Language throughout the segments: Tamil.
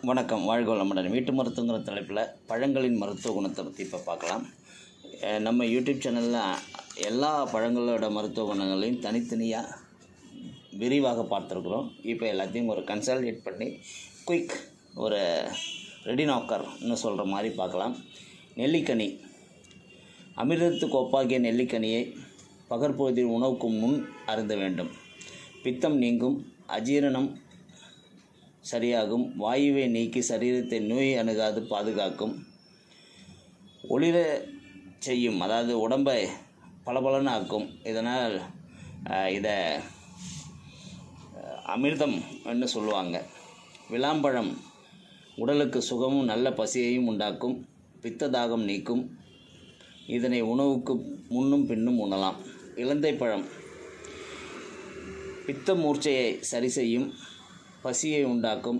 வணக்கம். வாழ்க வளமுடன். வீட்டு மருத்துவங்கிற தலைப்பில் பழங்களின் மருத்துவ குணத்தை பற்றி இப்போ பார்க்கலாம். நம்ம யூடியூப் சேனலில் எல்லா பழங்களோட மருத்துவ குணங்களையும் தனித்தனியாக விரிவாக பார்த்துருக்குறோம். இப்போ எல்லாத்தையும் ஒரு கன்சாலிடேட் பண்ணி குயிக் ஒரு ரெடி நாக்கர்னு சொல்கிற மாதிரி பார்க்கலாம். நெல்லிக்கனி. அமிர்தத்துக்கு ஒப்பாகிய நெல்லிக்கனியை பகற்பொழுதில் உணவுக்கு முன் அருந்த வேண்டும். பித்தம் நீங்கும், அஜீரணம் சரியாகும், வாயுவை நீக்கி சரீரத்தை நோய் அணுகாது பாதுகாக்கும், ஒளிர செய்யும், அதாவது உடம்பை பளபளன்னு ஆக்கும். இதனால் இதை அமிர்தம் என்று சொல்லுவாங்க. விளாம்பழம் உடலுக்கு சுகமும் நல்ல பசியையும் உண்டாக்கும், பித்த தாகம் நீக்கும். இதனை உணவுக்கு முன்னும் பின்னும் உண்ணலாம். இலந்தை பழம் பித்த மூர்ச்சையை சரி செய்யும், பசியை உண்டாக்கும்.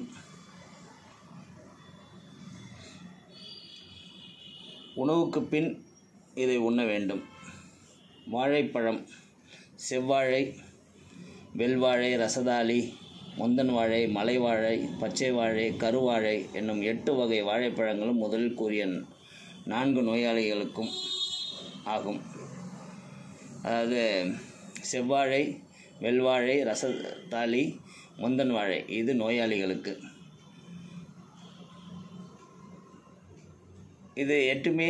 உணவுக்கு பின் இதை உண்ண வேண்டும். வாழைப்பழம் செவ்வாழை, வெள்வாழை, ரசதாளி, முந்தன் வாழை, மலை வாழை, பச்சை வாழை, கருவாழை என்னும் 8 வகை வாழைப்பழங்களும் முதலில் கூறிய 4 நோயாளிகளுக்கும் ஆகும். அதாவது செவ்வாழை, வெள்வாழை, ரசதாளி, முந்தன் வாழை இது நோயாளிகளுக்கு. இது 8மே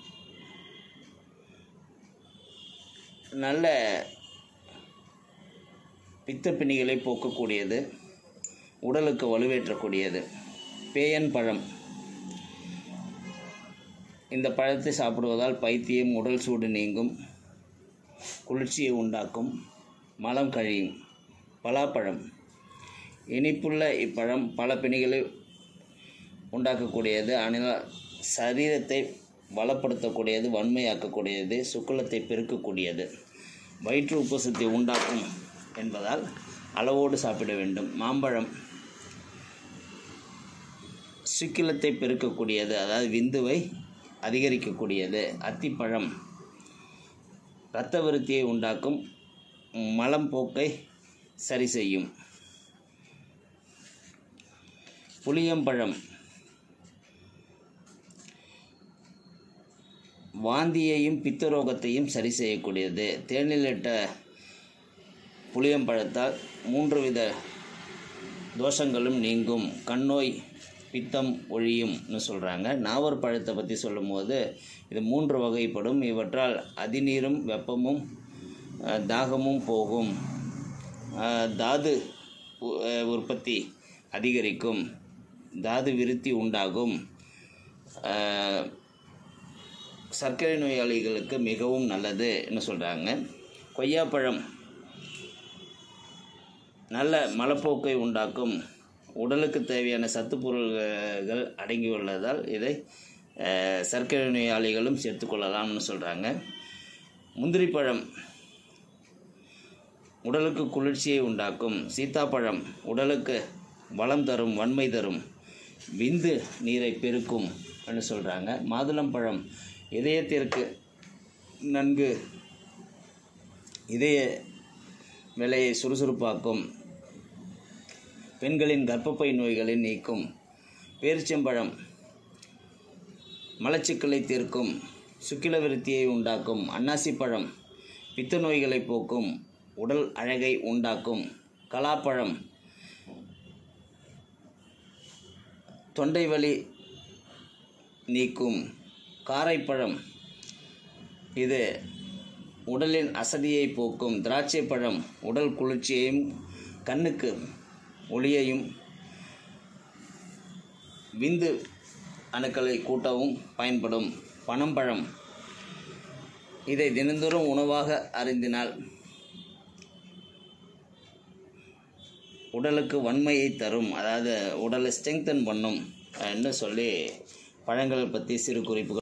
நல்ல பித்தப்பிணிகளை போக்கக்கூடியது, உடலுக்கு வலுவேற்றக்கூடியது. பேயன் பழம். இந்த பழத்தை சாப்பிடுவதால் பைத்தியம், உடல் சூடு நீங்கும், குளிர்ச்சியை உண்டாக்கும், மலம் கழியும். பலாப்பழம். இனிப்புள்ள இப்பழம் பல பிணிகளை உண்டாக்கக்கூடியது, ஆனால் சரீரத்தை பலப்படுத்தக்கூடியது, வன்மையாக்கக்கூடியது, சுக்குலத்தை பெருக்கக்கூடியது, வயிற்று உப்புசத்தை உண்டாக்கும் என்பதால் அளவோடு சாப்பிட வேண்டும். மாம்பழம் சுக்கிலத்தை பெருக்கக்கூடியது, அதாவது விந்துவை அதிகரிக்கக்கூடியது. அத்திப்பழம் இரத்த விருத்தியை உண்டாக்கும், மலம் போக்கை சரி செய்யும். புளியம்பழம் வாந்தியையும் பித்தரோகத்தையும் சரி செய்யக்கூடியது. தேனிலிட்ட புளியம்பழத்தால் 3 வித தோஷங்களும் நீங்கும், கண்ணோய், பித்தம் ஒழியும்னு சொல்கிறாங்க. நாவற் பழத்தை பற்றி சொல்லும்போது இது 3 வகைப்படும். இவற்றால் அதிநீரும் வெப்பமும் தாகமும் போகும், தாது உற்பத்தி அதிகரிக்கும், தாது விருத்தி உண்டாகும், சர்க்கரை நோயாளிகளுக்கு மிகவும் நல்லதுன்னு சொல்கிறாங்க. கொய்யாப்பழம் நல்ல மலப்போக்கை உண்டாக்கும், உடலுக்கு தேவையான சத்து பொருள்கள் அடங்கியுள்ளதால் இதை சர்க்கரை நோயாளிகளும் சேர்த்துக்கொள்ளலாம்னு சொல்கிறாங்க. முந்திரிப்பழம் உடலுக்கு குளிர்ச்சியை உண்டாக்கும். சீத்தாப்பழம் உடலுக்கு பலம் தரும், வன்மை தரும், விந்து நீரை பெருக்கும் என்று சொல்கிறாங்க. மாதுளம்பழம் இதயத்திற்கு நன்கு இதய வேலையை சுறுசுறுப்பாக்கும், பெண்களின் கர்ப்பப்பை நோய்களை நீக்கும். பேரிச்சம்பழம் மலச்சிக்கலை தீர்க்கும், சுக்கில விருத்தியை உண்டாக்கும். அன்னாசிப்பழம் பித்த நோய்களை போக்கும், உடல் அழகை உண்டாக்கும். கலாப்பழம் தொண்டை வலி நீக்கும். காரைப்பழம் இது உடலின் அசதியை போக்கும். திராட்சை பழம் உடல் குளிர்ச்சியையும் கண்ணுக்கு ஒளியையும் விந்து அணுக்களை கூட்டவும் பயன்படும். பனம்பழம் இதை தினந்தோறும் உணவாக அருந்தினால் உடலுக்கு வன்மையை தரும், அதாவது உடலை ஸ்ட்ரெங்தன் பண்ணும் என்று சொல்லி பழங்களை பற்றி சிறு குறிப்புகள்